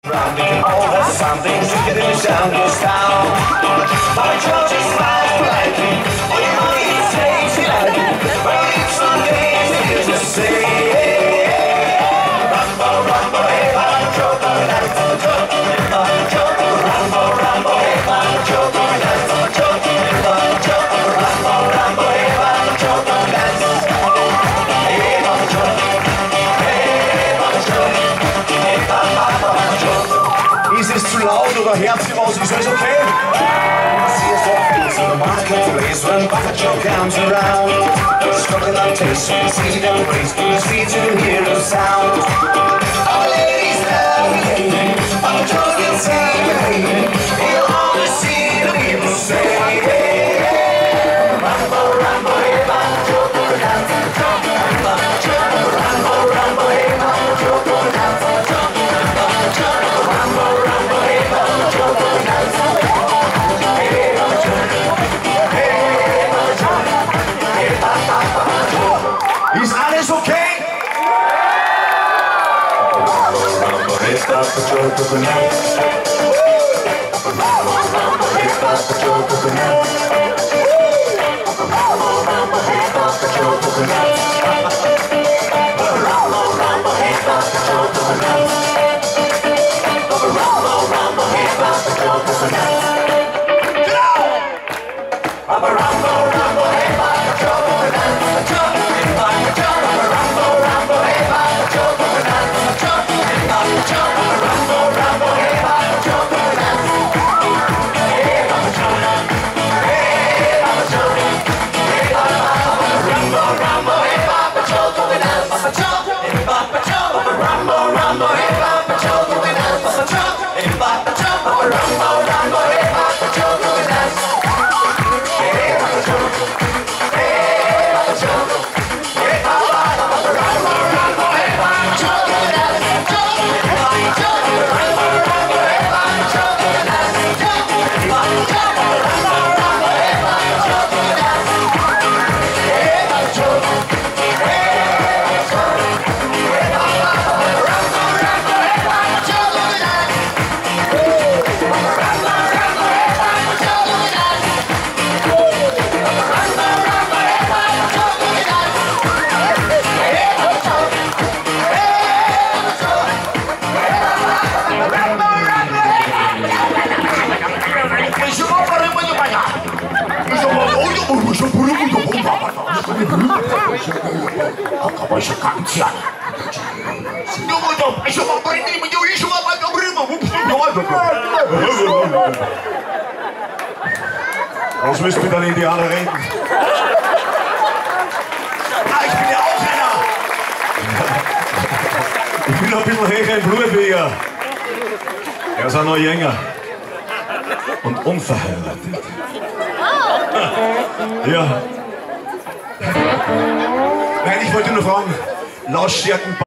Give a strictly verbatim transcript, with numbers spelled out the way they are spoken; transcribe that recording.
We can all have something to get in the jungle style. My George is smiles politely. All you money it takes it out of you. But I need some days to hear you say, Rambo, Rambo, hey, I'm a joker, that's a joker, I'm a joker. Rambo, Rambo, hey, I'm a joker, that's a joker, I'm a joker. Rambo, Rambo, hey, I'm a joker, that's a joker. Hey, I'm a joker. Hey, I'm a joker. Hey, I'm a joker. Ist es zu laut oder hört sie raus? Ist alles okay? See us off in the marketplace when Papa Joe comes around. Struggling on taste, we see them race, we see to hear the sound. Our ladies love me, Papa Joe can say me. He'll always see the people say, hey, hey. Rambo, Rambo, hey, Papa Joe, go down to the top. Papa Joe, Rambo, Rambo, hey, Papa Joe, go down to the top. Papa Joe, Rambo, Rambo, hey, Papa Joe, go down to the top. Hey, Papa Joe, hey, Papa Joe, hey, Papa Joe. Ist alles okay? Rambo, hey, Papa Joe, go down. Rambo, Rambo, hey, Papa Joe, go down. Rambo, Rambo, hey, Papa Joe, go down. Rambo, Rambo, hey, Papa Joe, go down. Rambo, Rambo, hey, Papa Joe, go down. Rambo, Rambo, Rambo, hey, Papa Joe, go down. Papa Joe, Rambo, Rambo, hey, Papa Joe, go down. Papa Joe, Rambo, Rambo, hey, Papa Joe, go down. Hey, Papa Joe, hey, Papa Joe, hey, Papa Rambo, Rambo, hey, Papa Joe, go down. Papa Joe, hey, Papa Joe, Rambo, Rambo, hey, Papa Joe, go down. Papa Joe, hey, Papa Joe, Rambo, Rambo, hey, Papa Joe, go down. Hey, Papa Joe, hey, Papa Joe, hey, Papa Rambo, Rambo, hey, Papa Joe, go down. Papa Joe, Rambo, Rambo, hey, Papa Joe, go down. Papa Joe, Rambo, Rambo, hey, Papa Joe, go down. Hey, Papa Joe, hey, Papa Joe, hey, Papa Rambo, Rambo, hey, Papa Joe, go down. Rambo, Rambo, hey, Papa Joe, go down. Rambo, Rambo, hey, Papa Joe, go down. Hey, Papa Joe, hey, Papa Joe, hey, Papa Rambo, Rambo, hey, Was müssen wir dann Indianer reden? Ah, ich bin ja auch einer. Ich bin noch ein bisschen höher im Blut wie ihr. Er ist auch noch jünger. Und unverheiratet. Ja. Nein, ich wollte nur fragen, Lauschtärken.